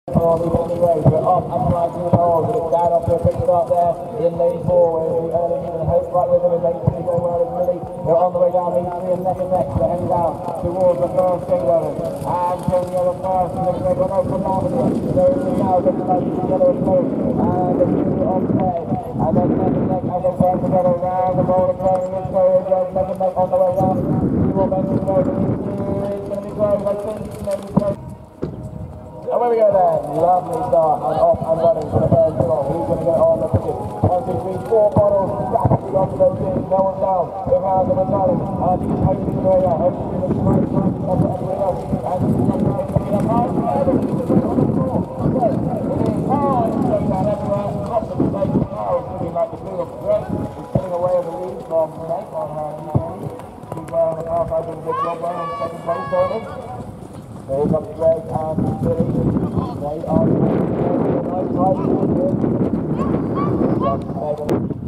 We're up and rising the hole, but it's down off to a quick start there in lane 4, where the early and Hope right with them in lane 3 going well as Millie. They're on the way down lane 3 and neck, they're heading down towards the first England. And Tony the first, and they're going over from Lavender. They're in now, looking like the yellow and blue, and the blue on play. And then neck, as they turn together around the ball, and turning in forward, neck on the way down. You will make it go, it's going to be great, I think, and where we go then, lovely start and off and running for the first goal. Who's going to get on the ticket? 1, 2, 3, 4 bottles, rapidly off those in, no one's down. They're around the Mazzari, and he's hoping the way out, hoping the right side, up to everybody else. And he's going to picking up hard, everything's on the floor. So, it is hard, it's going down everywhere, lots of mistakes. Now it's looking like the blue looks great. He's getting away with the lead from Meg on her knee. She's wearing the car side doing a big job there in second place, Tony. Here comes Greg and Billy. They are doing a nice tight field here. Here comes Megan.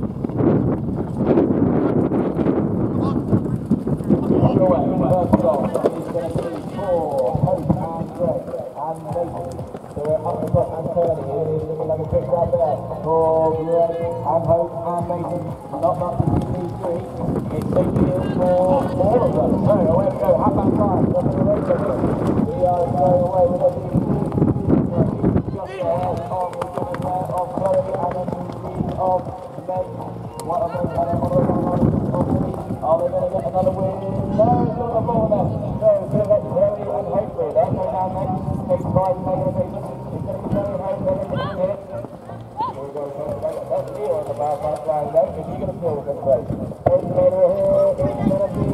On the way, first goal is going to be for Hope and Greg and Nathan. So we're up the front and turning. It is looking like a quick grab there for Greg and Hope and Nathan. Not much to see three. It's taking in for all of them. So away we go, half back time. That's the race again. We are going away with a just ahead of the winner there of Chloe and then the lead of Meg. What of them? And then one of them on Billy. Are they going to get another win? No, it's not the ball there. So it's going to get Chloe and Hope through. They're going down next. Takes 5 and Megan and Nathan. It's going to be Chloe and Hope. They're going to be here. We're going to go that's here on the bar right line though. If you're going to feel this way. Hope later here is going to be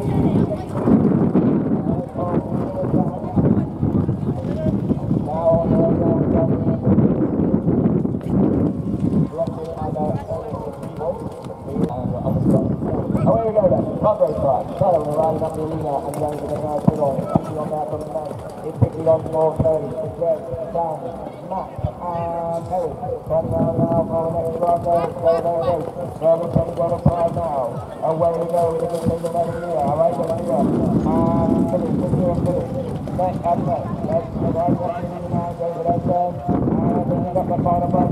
away we go then, club race time. Tyler will riding up the arena and James is now put on. Picking on there from the man. It's picking on for Tony, Greg, Sam, Matt and Eric. Turning around now for the next run there. Very race. Robin Tony got a side now. Away we go with a good thing of Evangelia. Alright, Evangelia. And Philip, neck and neck. Neck, the right one to the now, goes to that turn. And then we got the final run.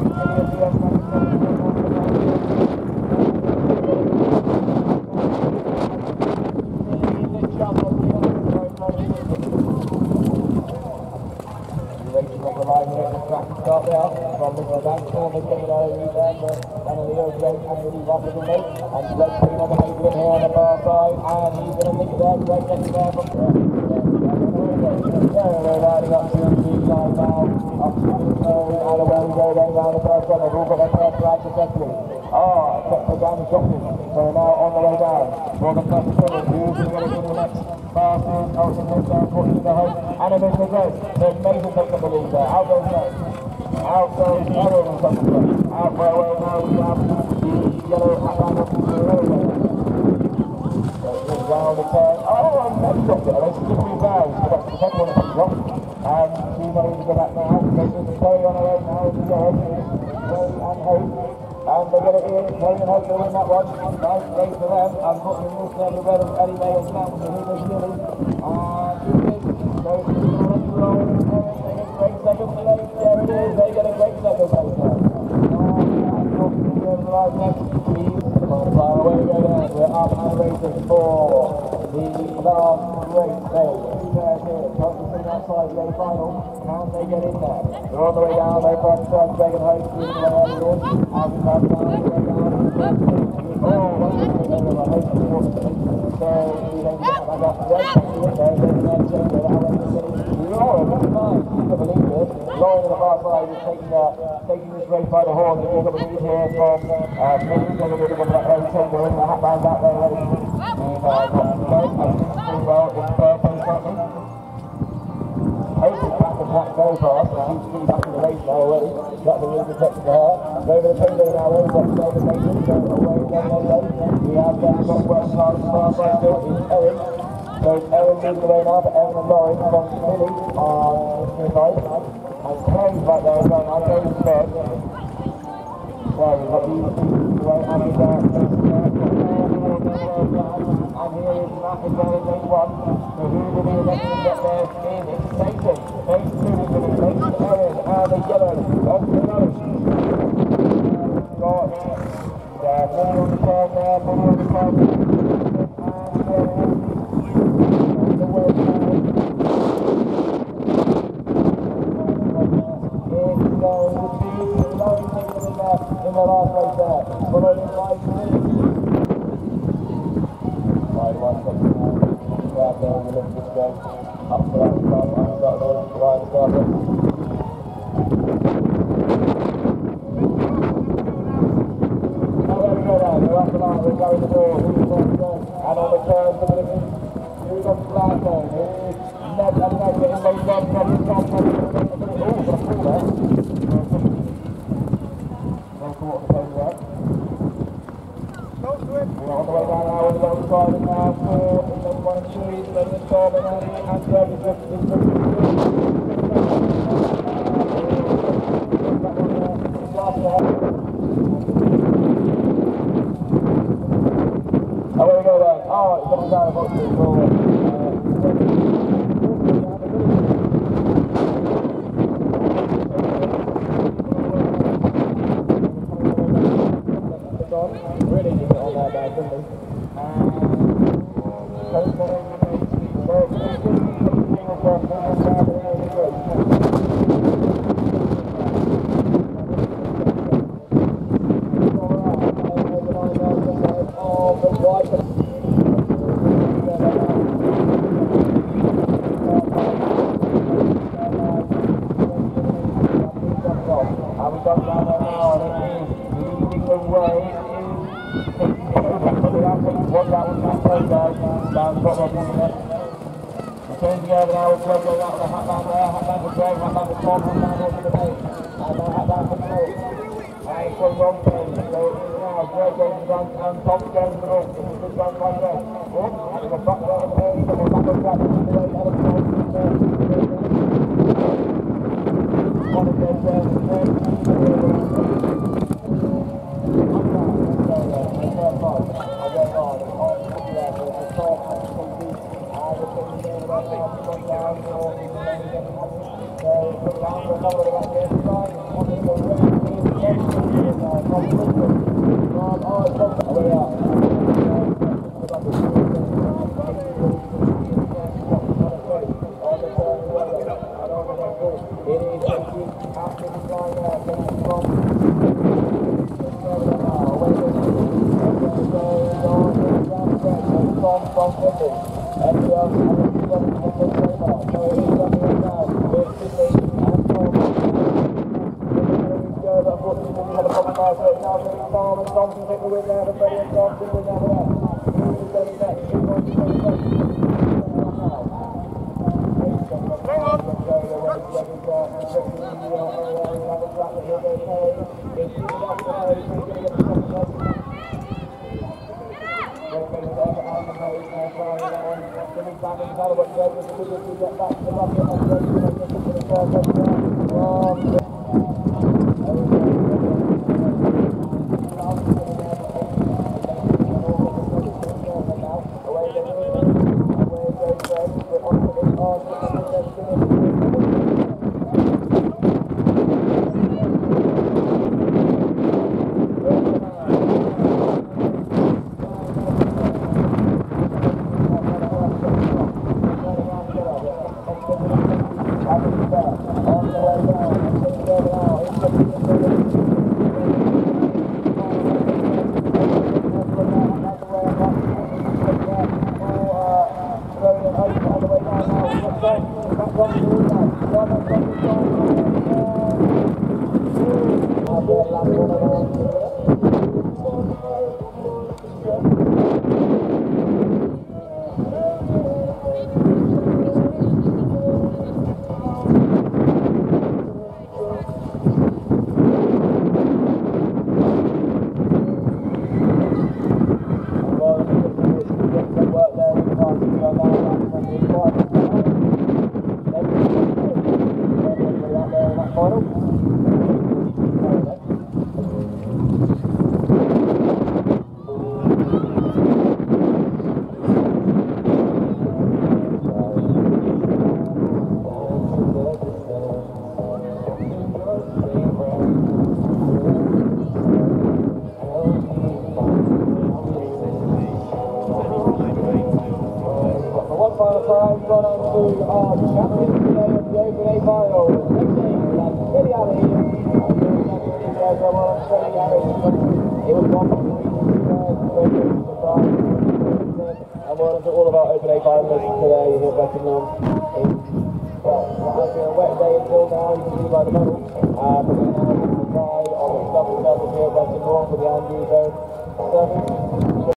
Start there from the back corner, taking out a rebound, and Leo Greg and really rapid and late, and Greg putting on the paper in here on the far side, and he's going to nick it there, Greg getting there from there. They're riding up to the lead line now, up to the third, and away we go then down the first one, they've all got their first flag successfully. Except for Dan Johnson, so now on the way down, for the first quarter, who's going to get it in the next? Fast in, Olsen takes down, fortunately the Hope, and a bit of Greg, then Mason takes up the lead there, out goes Meg. Out goes Aaron and something. Out where now we have the yellow outline of the railway. So it's round the turn. And Meg dropped it. And it's just rebounds. So that's the second one that dropped. And she's not even to go back now. So it's Chloe on her way now. Chloe and Hope. And they get it in. Chloe and Hope will win that one. Nice race for them. Unfortunately, we'll see the red of Eddie May and Sam. So who goes Gilly. And who is? So it's going to roll. Great second place, there it is, they get a great second place there. Right next, away we go then, we're up and racing for the last race day. Two pairs here, focusing outside the final, can they get in there? They're on the way down, they're from first, Greg and Hope, through the way in, as we come down, the way down, what's the thing over, I hope it's important. So, we don't get back up, there's the next change, Laura, what a nice, you can believe it. Laura on the far side is taking this race by the horn. We've got the lead here from Nathan going to be looking at that early chamber in the hat bands out there ready. We've got Greg, I think pretty well in third place currently. Hope is back and back very fast, and she's really back in the race now already. Got the lead protected to her. Over the finger now, we've got Greg and Nathan, so away, low. We have got West Side on the far side still, is Erin. So it's Erin leading the way now for Erin and Lauren from Billy on the side. And Ken's right there as well, now goes to bed. Well, we've got these two away, and he's there, and here is Matt as well in lane 1. So who will be the next to get there in? It's Nathan. Lane 2 is going to be Nathan, Erin, and they there. He was big, blowing things in the last race there. Followed in by 6. Right, 1 second now. Out there in the lift this game. Up for that start, Ryan Starter. They're up the line, they're going the ball, who's on the go, and on the turn for the who's on Glasgow, who's Ned and Ned getting laid down, Ned is on, got a pull there. No caught the pace there. We're on the way down now, with the long side now for lane 1 and 2, lane in Corbin and Ferguson is moving away we go then. Oh, it's coming down the box as well. Really need it on there, bad, didn't he? Turn together now with Greg going out of the Hatland there, Hatland for Greg, Hatland for Tom, Hatland over the base, and now Hatland for Greg. And it's from wrong turn, so now Greg goes to the front and Tom goes to the middle. This is good run by Greg. And there's a back there on the base, and we're back on track to the right out of the base. On it goes there, Greg. final time, gone on to our champion today of the Open A final. Next game, we have Billy Alley. It was 1.3 and well done to all of our Open A finalists today here at Beckenham. Well, it has been a wet day until now, you can see by the medals. But we're now on the side of the double here at Beckenham for the Andrew Zone.